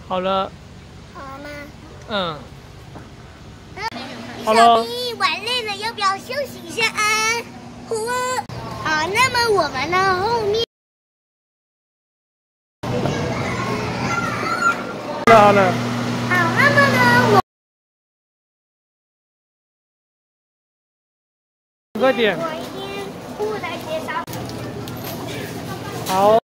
好了。 好了吗？ 嗯。好了。 小咪玩累了，要不要休息一下啊？好啊。好，那么我们的后面。 好了。 好，那么呢， 快点。 我一定不来介绍。 好。